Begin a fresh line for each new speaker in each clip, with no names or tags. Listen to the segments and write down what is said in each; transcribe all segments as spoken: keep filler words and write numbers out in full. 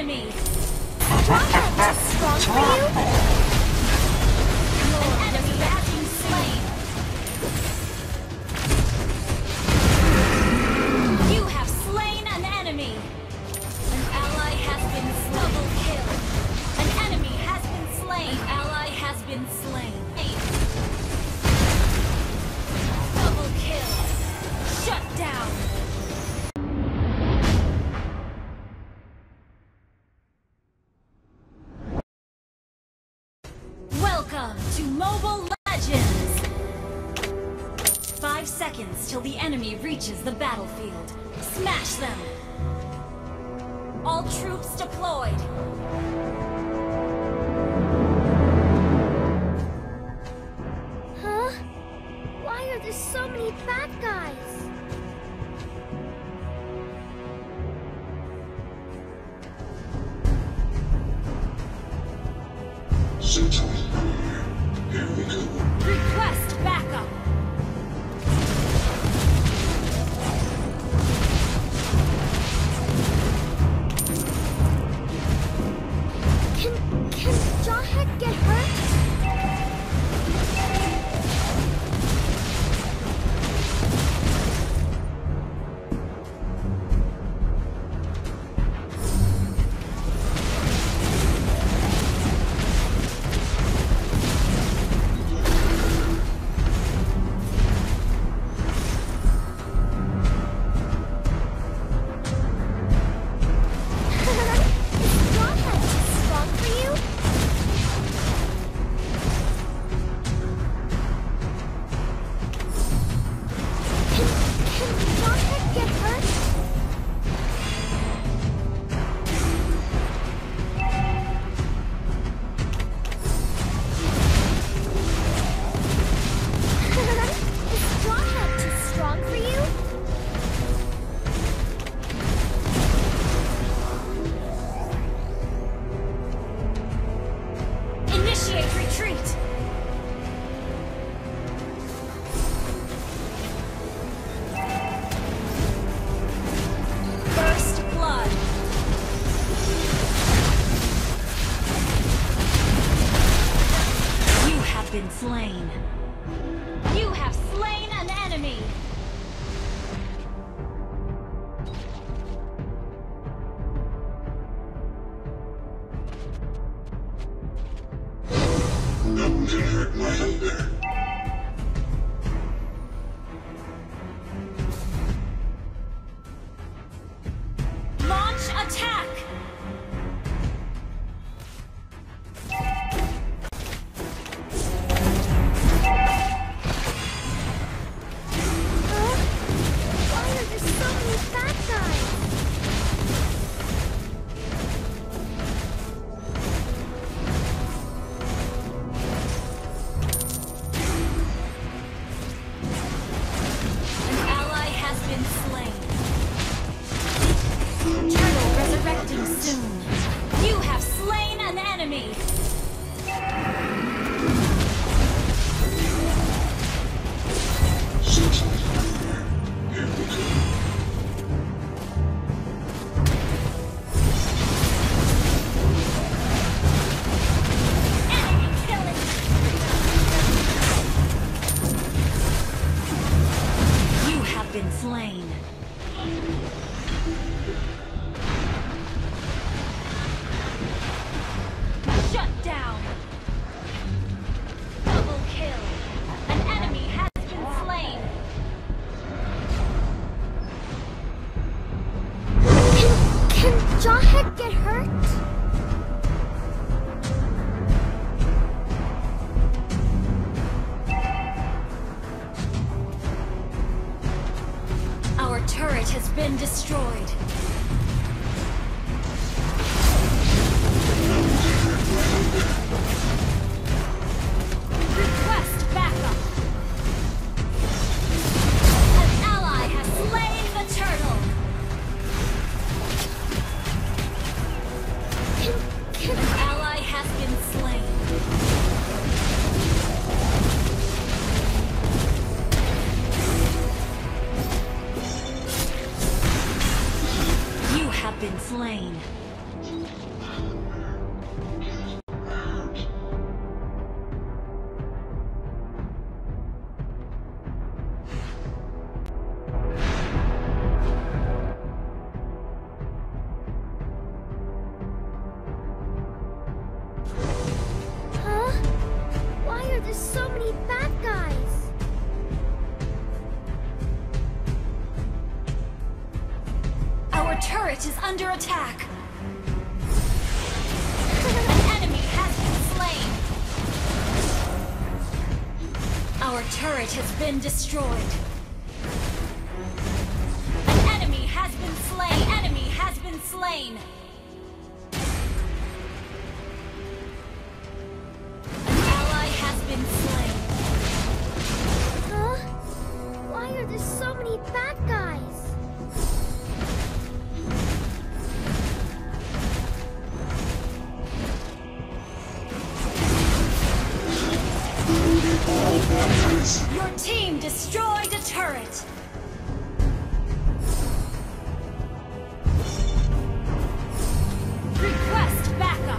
enemy! Strong too strong for you? An enemy has been slain! You have slain an enemy! An ally has been double kill! An enemy has been slain! An ally has been slain! Double kill! Shut down! Welcome to Mobile Legends! Five seconds till the enemy reaches the battlefield. Smash them! All troops deployed!
Huh? Why are there so many bad guys?
Here we go.
Request backup!
Can can Jawhead get hurt?
Been slain. You have slain an enemy!
No one can hurt my hunger.
Launch attack! Soon. You have slain an enemy!
Here we go.
Enemy killing! You have been slain. Shut down! Double kill! An enemy has been slain!
Can, can Jawhead get hurt?
Our turret has been destroyed. Request backup! An ally has slain the turtle!
Can, can
An ally has been slain. You have been slain. Our turret is under attack. An enemy has been slain. Our turret has been destroyed. An enemy has been slain. An enemy has been slain. An ally has been slain.
Huh? Why are there so many bad guys?
Your team destroyed a turret. Request backup.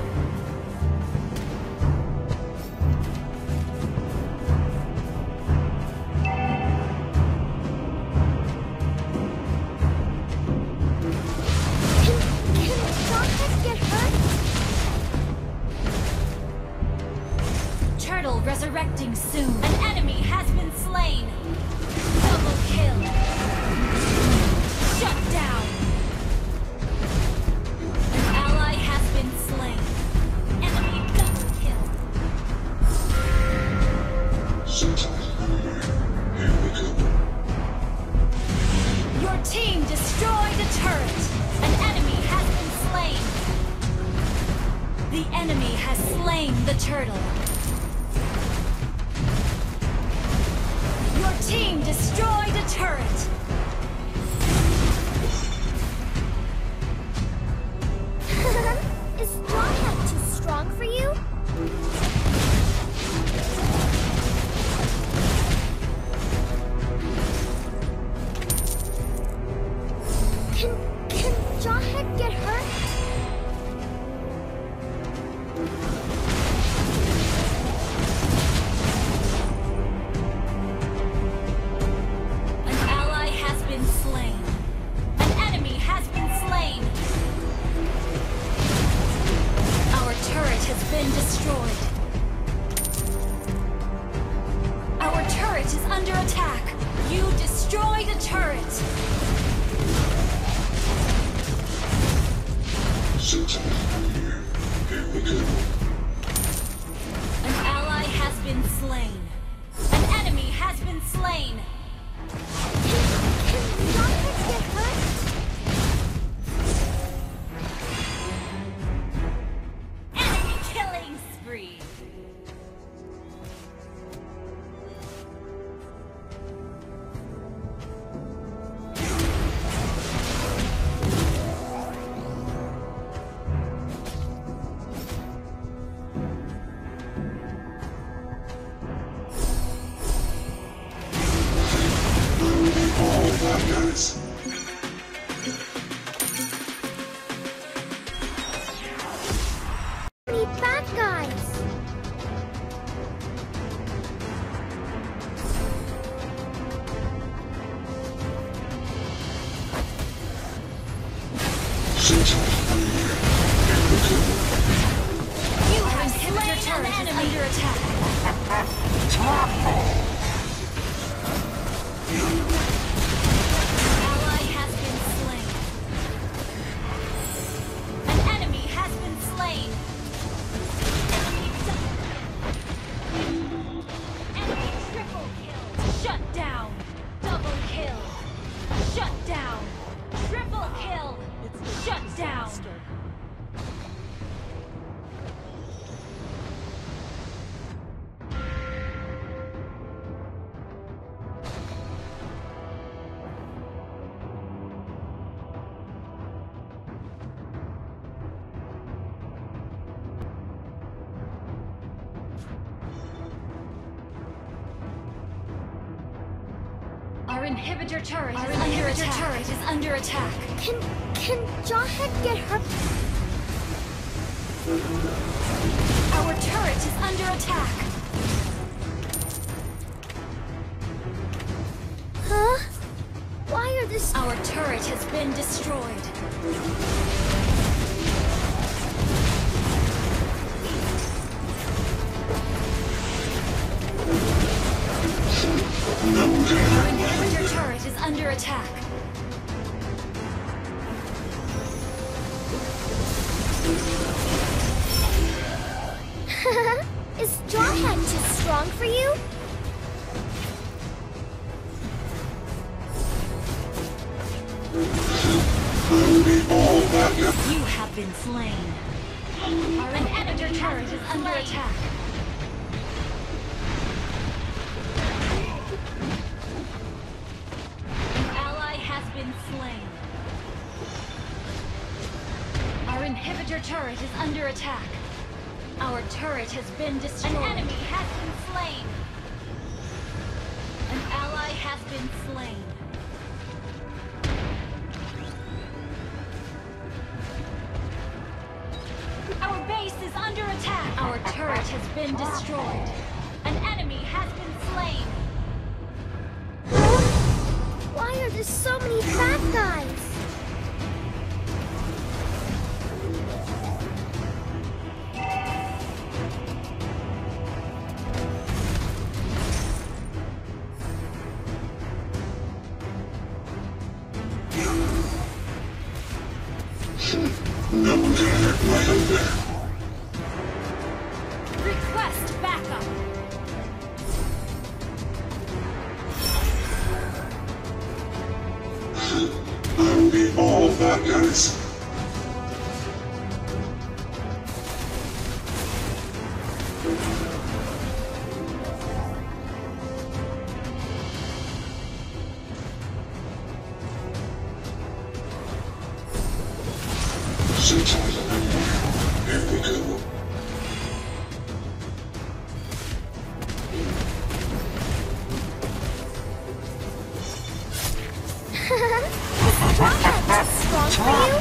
Can, can Rocket get hurt?
Turtle resurrecting soon. An enemy has been slain. Double kill. Shut down. An ally has been slain. Enemy double kill.
Sometimes here, here we go.
Your team destroyed a turret. An enemy has been slain. The enemy has slain the turtle. Your team destroyed a turret.
Is Rocket too strong for you? Can, can Jawhead get hurt?
An ally has been slain. An enemy has been slain. Our turret has been destroyed. Our turret is under attack. You destroyed a turret.
Sometimes here, here we go.
An ally has been slain. An enemy has been slain.
Can, can Jawhead get hurt?
Enemy killing spree.
All bad guys.
Many bad guys.
Sometimes here, here we go.
You have slain an enemy. Under attack. Ally has been slain. An enemy has been slain. Enemy double. Enemy triple kill. Shut down. Double kill. Shut down. Triple kill. Shut down. Our inhibitor turret, Our is, inhibitor under attack. turret is under attack.
Can, can Jawhead get hurt?
Our turret is under attack.
Huh? Why are this...
Our turret has been destroyed. Our inhibitor turret is under attack.
strong for you?
You have been slain. Our inhibitor turret is under attack. An ally has been slain. Our inhibitor turret is under attack. Our turret has been destroyed. An enemy has been slain. An ally has been slain. Our base is under attack. Our turret has been destroyed. An enemy has been slain.
Why are there so many bad guys?
Request backup.
I'll be all that guys. Here we go.
Strong for you?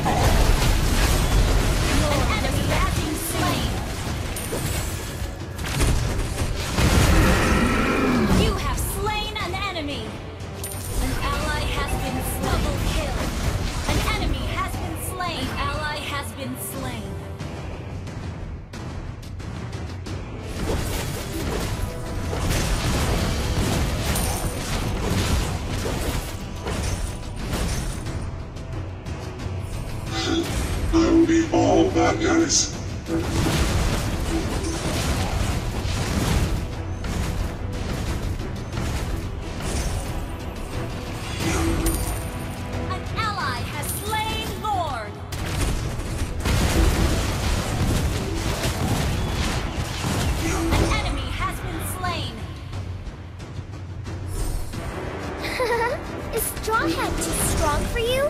An enemy has been slain. You have slain an enemy. An ally has been double killed. An enemy has been slain. An ally has been slain.
I'll be all that guys.
An ally has slain Lord. An enemy has been slain.
Is Strawhead too strong for you?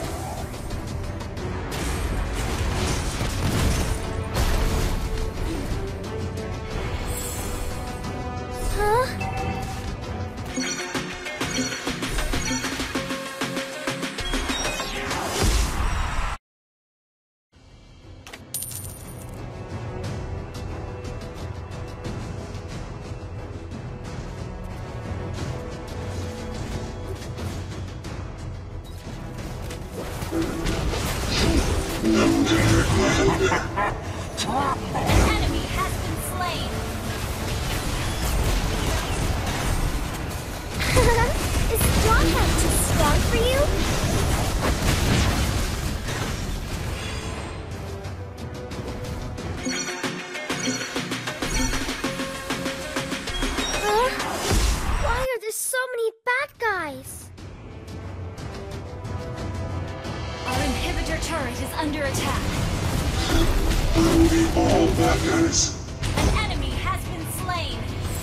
Huh?
An enemy has been slain.
Is Strawhead too strong for you? Huh? Why are there so many bad guys?
Our inhibitor turret is under attack.
I'll be all that guys.
An enemy has been slain.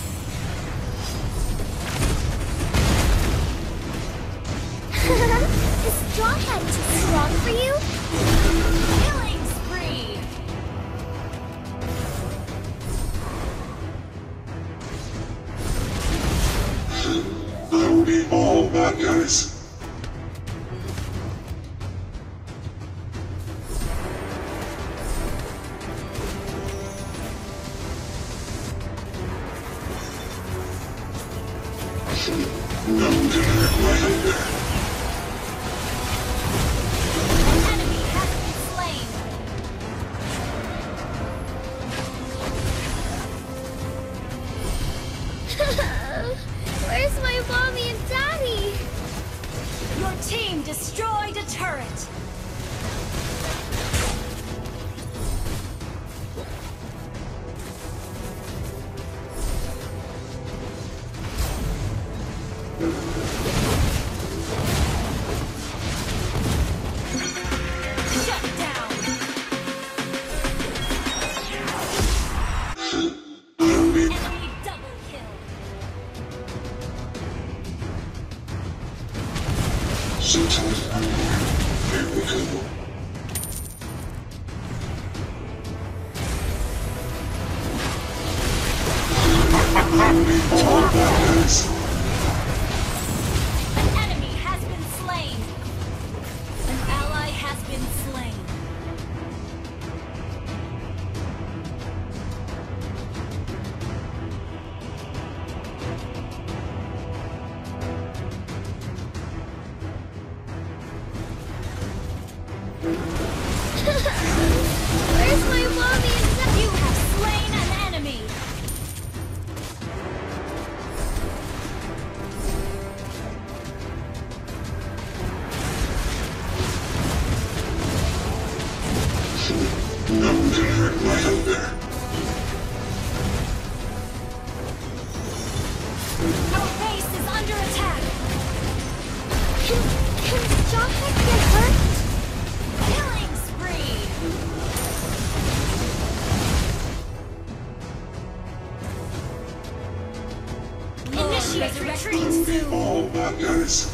Is Strawhead too strong for you?
Killing spree.
I'll be all that guys. No direct right
An enemy has been slain.
Where's my mommy and daddy?
Your team destroyed a turret.
Sentinel reloading. Here we go. All bad guys.
An enemy has been slain. An ally has been slain.
Where's my mommy and dad?
You have slain an enemy.
No one can hurt my hunger.
Our base is under attack.
Can, can Jawhead get hurt?
Killing spree. Initiate retreat soon.
All bad guys.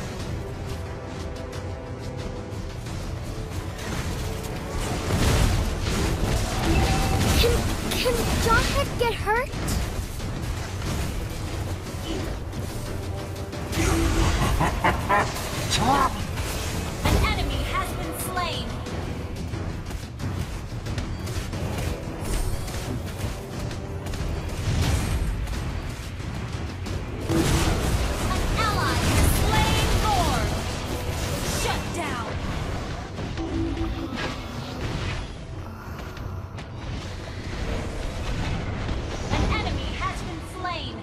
Can, can Jawhead get hurt?
An enemy has been slain. An ally has slain Gorg. Shut down. An enemy has been slain.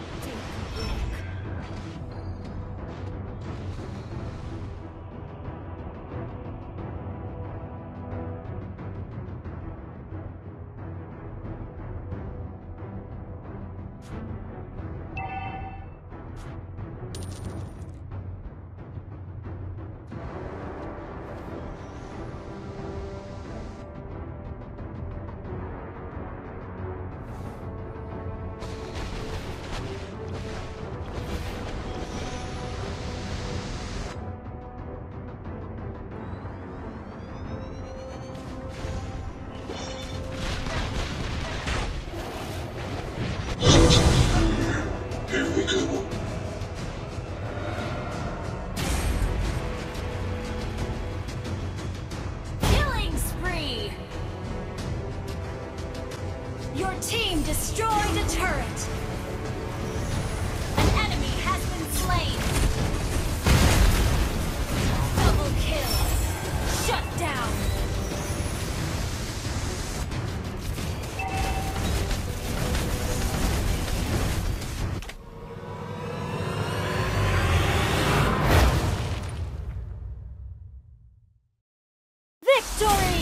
Here we go.
Killing spree. Your team destroyed a turret. An enemy has been slain. Double kill. Shut down. Victory!